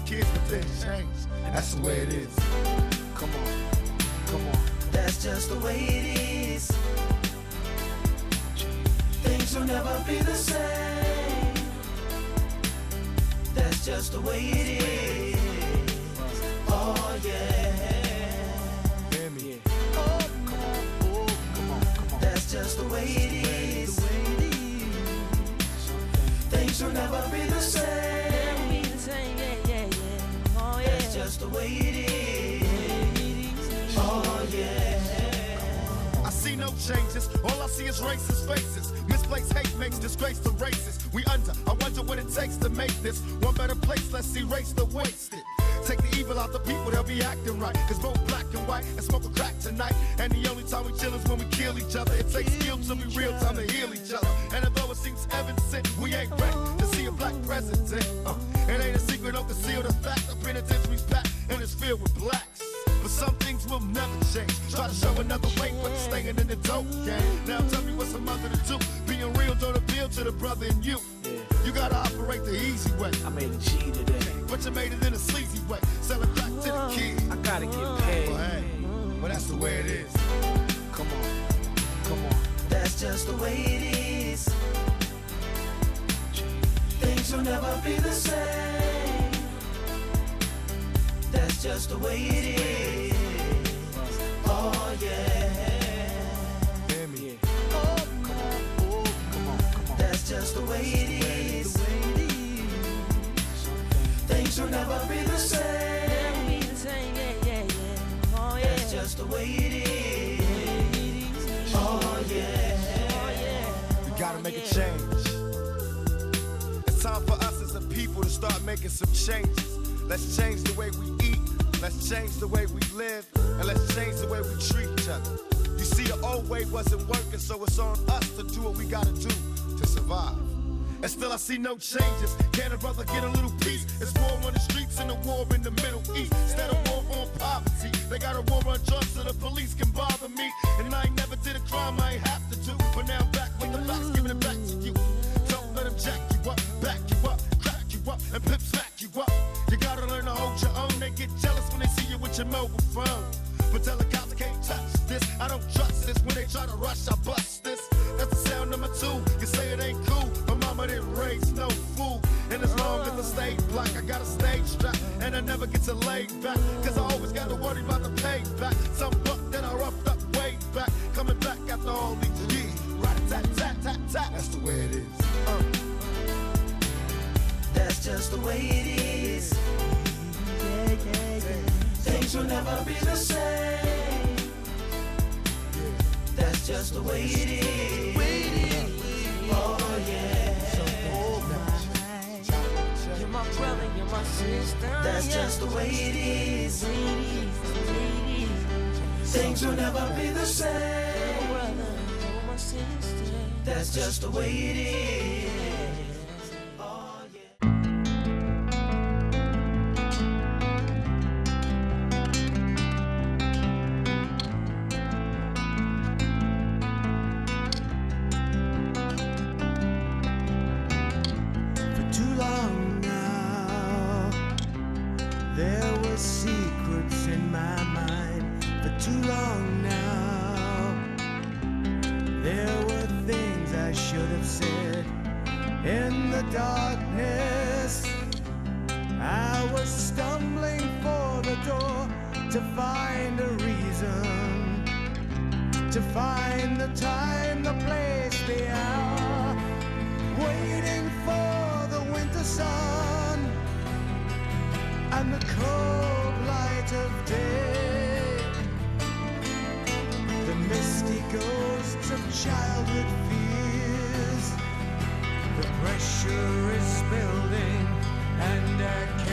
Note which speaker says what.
Speaker 1: kids, but things change. And that's the way it is. Come on, come on.
Speaker 2: That's just the way it is. Things will never be the same. That's just the way it is. Oh yeah.
Speaker 1: Hear me. Oh, come on, oh, come on, come on.
Speaker 2: That's just the way it is. Things will never be the same. Oh yeah. That's just the way it is. Oh yeah.
Speaker 1: I see no changes, all I see is racist faces. Misplaced hate makes disgrace to races. We under, I wonder what it takes to make this one better place. Let's erase the wasted. Take the evil out the people, they'll be acting right. Cause both black and white and smoke a crack tonight. And the only time we chill is when we kill each other. It takes skill to be real, time to heal each other. And although it seems heaven sent, we ain't ready to see a black president. It ain't a secret, don't conceal the fact. The penitentiary's packed and it's filled with blacks. But some things will never change. Try to show another way, but you're staying in the dope game. Now tell me what's a mother to do. Being real don't appeal to the brother in you. You gotta operate the easy way.
Speaker 3: I made a G today,
Speaker 1: but you made it in a sleazy way. Sell it back to the kids.
Speaker 3: I gotta get paid.
Speaker 1: Well, hey, well that's the way it is. Come on, come on.
Speaker 2: That's just the way it is. Things will never be the same. That's just the way it is. Oh yeah.
Speaker 1: Hear me. Oh, come on, oh, come on, come on.
Speaker 2: That's just the way it is. Things will never be the same. That's just the way it is. Oh yeah.
Speaker 1: We gotta make a change. It's time for us as a people to start making some changes. Let's change the way we eat, let's change the way we live, and let's change the way we treat each other. You see, the old way wasn't working, so it's on us to do what we gotta do to survive. And still I see no changes. Can a brother get a little peace? It's war on the streets and a war in the Middle East. Instead of war on poverty, they got a war on drugs so the police can bother me. And I ain't never did a crime I ain't have to do, but now I'm back with the facts, giving it back to you. Don't let them jack you up, back you up, crack you up, and pimp smack you up. You gotta learn to hold your own. They get jealous when they see you with your mobile phone. But tell the cops I can't touch this. I don't trust this. When they try to rush, I bust this. That's the sound number 2. You say it ain't cool. My mama didn't raise no fool. And as long as I stay black, I got a stage strap. And I never get to lay back. Cause I always got to worry about the payback. Some buck that I roughed up way back. Coming back after all these years. Rat-a-tat-tat-tat-tat. That's the way it is.
Speaker 2: That's just the way it is. Things will never be the same. That's just the way it is. Oh yeah.
Speaker 4: You're my brother, you're my sister.
Speaker 2: That's just the way it is. Things will never be the same. That's just the way it is. Oh yeah.
Speaker 5: Secrets in my mind for too long now. There were things I should have said in the darkness. I was stumbling for the door to find a reason, to find the time, the place, the hour, waiting for the winter sun and the cold light of day. The misty ghosts of childhood fears. The pressure is building and I